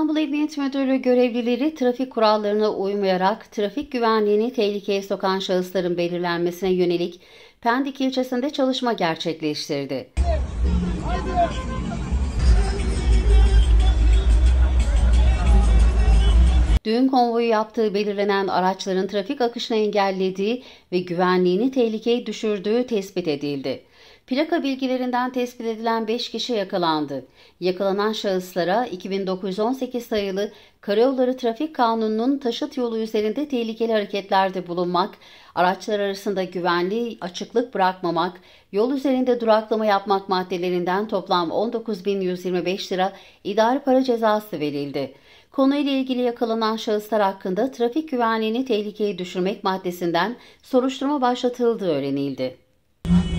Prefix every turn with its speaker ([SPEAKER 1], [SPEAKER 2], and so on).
[SPEAKER 1] İstanbul Emniyet Müdürlüğü görevlileri trafik kurallarına uymayarak trafik güvenliğini tehlikeye sokan şahısların belirlenmesine yönelik Pendik ilçesinde çalışma gerçekleştirdi. Düğün konvoyu yaptığı belirlenen araçların trafik akışını engellediği ve güvenliğini tehlikeye düşürdüğü tespit edildi. Plaka bilgilerinden tespit edilen 5 kişi yakalandı. Yakalanan şahıslara 2918 sayılı Karayolları Trafik Kanunu'nun taşıt yolu üzerinde tehlikeli hareketlerde bulunmak, araçlar arasında güvenli açıklık bırakmamak, yol üzerinde duraklama yapmak maddelerinden toplam 19.125 lira idari para cezası verildi. Konuyla ilgili yakalanan şahıslar hakkında trafik güvenliğini tehlikeye düşürmek maddesinden soruşturma başlatıldığı öğrenildi.